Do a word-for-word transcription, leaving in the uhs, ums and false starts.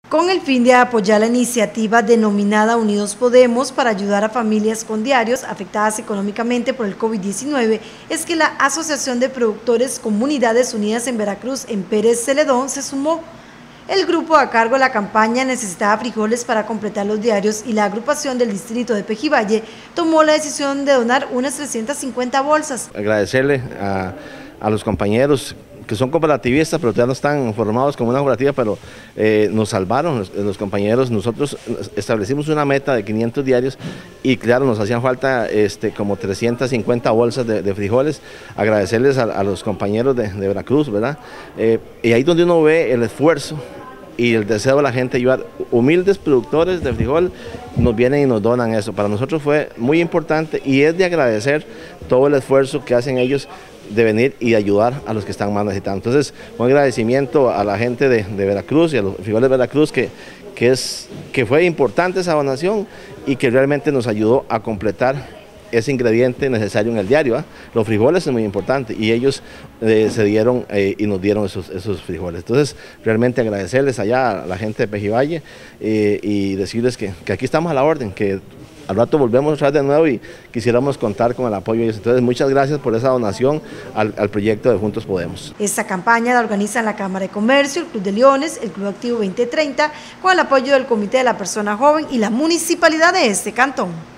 Con el fin de apoyar la iniciativa denominada Unidos Podemos para ayudar a familias con diarios afectadas económicamente por el COVID diecinueve, es que la Asociación de Productores Comunidades Unidas en Veracruz en Pérez Celedón se sumó. El grupo a cargo de la campaña necesitaba frijoles para completar los diarios y la agrupación del distrito de Pejivalle tomó la decisión de donar unas trescientas cincuenta bolsas. Agradecerle a, a los compañeros que son cooperativistas, pero ya no están formados como una cooperativa, pero eh, nos salvaron los, los compañeros. Nosotros establecimos una meta de quinientos diarios y claro, nos hacían falta este, como trescientas cincuenta bolsas de, de frijoles. Agradecerles a, a los compañeros de, de Veracruz, ¿verdad? Eh, y ahí donde uno ve el esfuerzo y el deseo de la gente de ayudar. Humildes productores de frijol nos vienen y nos donan eso. Para nosotros fue muy importante y es de agradecer todo el esfuerzo que hacen ellos de venir y de ayudar a los que están más necesitados. Entonces, un agradecimiento a la gente de, de Veracruz y a los frijoles de Veracruz que, que, es, que fue importante esa donación y que realmente nos ayudó a completar ese ingrediente necesario en el diario. ¿eh? Los frijoles es muy importante y ellos eh, se dieron eh, y nos dieron esos, esos frijoles. Entonces, realmente agradecerles allá a la gente de Pejivalle eh, y decirles que, que aquí estamos a la orden, que al rato volvemos otra vez de nuevo y quisiéramos contar con el apoyo de ellos. Entonces, muchas gracias por esa donación al, al proyecto de Juntos Podemos. Esta campaña la organizan la Cámara de Comercio, el Club de Leones, el Club Activo veinte treinta, con el apoyo del Comité de la Persona Joven y la Municipalidad de este cantón.